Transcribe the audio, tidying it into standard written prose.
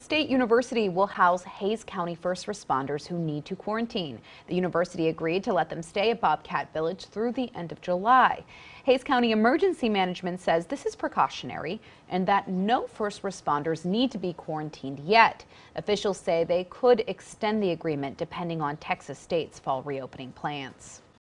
State University will house Hays County first responders who need to quarantine. The university agreed to let them stay at Bobcat Village through the end of July. Hays County Emergency Management says this is precautionary and that no first responders need to be quarantined yet. Officials say they could extend the agreement depending on Texas State's fall reopening plans.